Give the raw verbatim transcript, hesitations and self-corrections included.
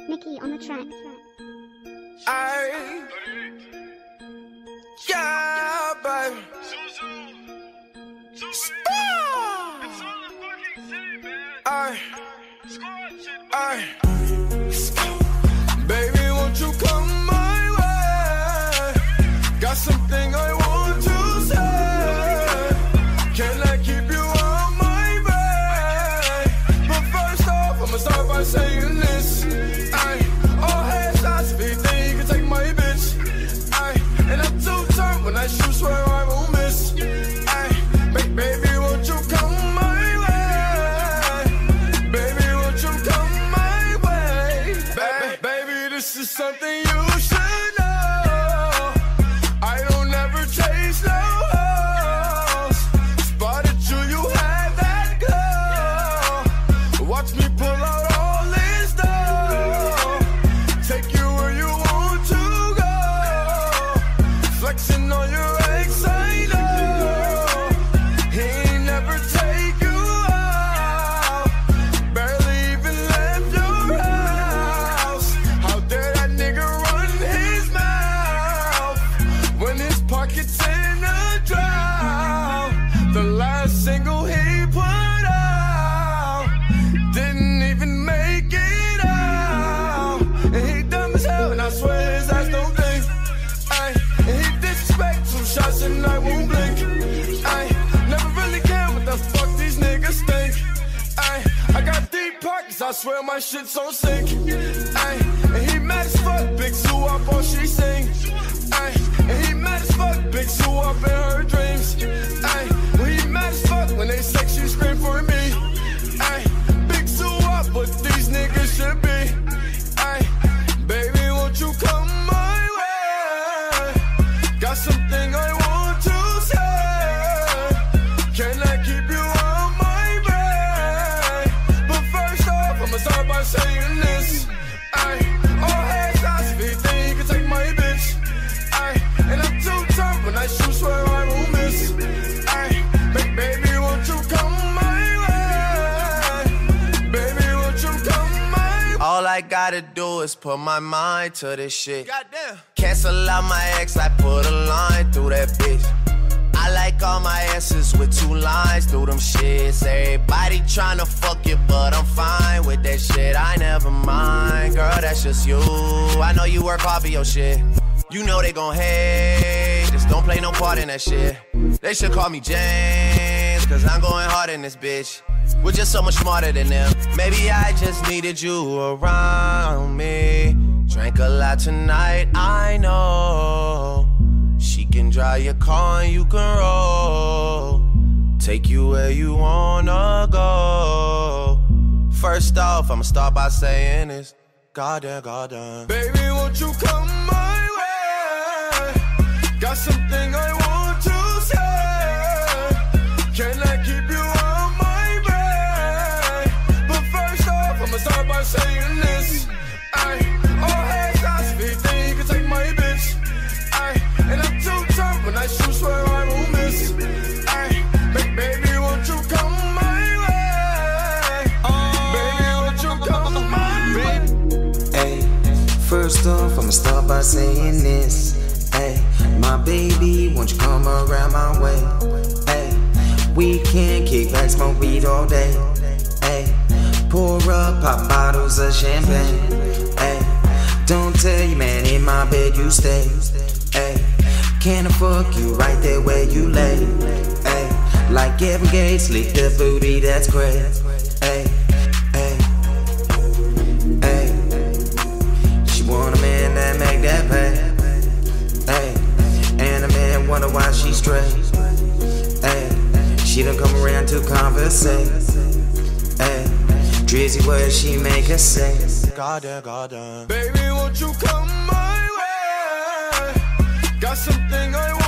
Nikki on the track. I, yeah, baby. I, I, baby, won't you come my way? Got something I want to say. Can I keep you on my way? But first off, I'ma start by saying this. I, all hands not speed, then you can take my bitch. I, and I'm too turned when I shoot, swear I won't miss. I, ba- baby, won't you come my way? Baby, won't you come my way? Ba- baby, this is something you should know. I don't ever chase no hoes. Spotted you, you had that glow. Watch me pull out all this dough. Take you where you want to go. Flexing on your ex, I know. He ain't never take you out. Barely even left your house. How dare that nigga run his mouth when his pocket's in a drought? The last single he put out didn't even make it out. And he dumb as hell, and I swear his ass don't think. Ay, and he disrespect two shots and I won't blink. Ay, never really care what the fuck these niggas think. Ay, I got deep pockets, I swear my shit's on sync. Ay, and he mad as fuck, big Sue up all she sing. Ay, and he mad as fuck, big Sue up in her dreams. Ay, when he mad as fuck, when they sex she scream for me. Ay, big Sue up, what these niggas should be. Ay, baby, won't you come my way? Got something I want to say. Can I keep you on my way? But first off, I'ma start by saying this. Ay, all hands not speed, then you can take my bitch. Ay, and I'm too tough when I shoot, swear I won't miss. Ay, ba- baby, won't you come my way? Baby, won't you come my way? All I gotta do is put my mind to this shit. Goddamn. Cancel out my ex, I put a line through that bitch. I like all my S's with two lines through them shits. Everybody tryna fuck you, but I'm fine with that shit. I never mind, girl, that's just you. I know you work hard for your shit. You know they gon' hate, just don't play no part in that shit. They should call me James, cause I'm going hard in this bitch. We're just so much smarter than them. Maybe I just needed you around me. Drank a lot tonight, I know. She can drive your car and you can roll. Take you where you wanna go. First off, I'ma start by saying this. Goddamn, goddamn. Baby, won't you come my way? Got something I want to say. Can I keep you on my way? But first off, I'ma start by saying this. Ay, all hands not speed, then you can take my bitch. Ay, and I'm too tough when I shoot, swear I won't miss. Ay, ba- baby, won't you come my way? Baby, won't you come my way? Ay, first off, I'ma start by saying this. Ay, my baby, won't you come around my way? Ay, we can kick back, smoke weed all day. Ay, pour up, pop bottles of champagne. Ay, don't tell you, man, in my bed you stay. Ay, can I fuck you right there where you lay? Ay, like Kevin Gates, lick the booty, that's great. Ay, ay, ay, she want a man that make that pay. Ay, and a man wonder why she straight. Ay, she don't come around to conversate. Ay, Drizzy, what she make us say? Goddamn, goddamn. Baby, won't you come my way? Got something I want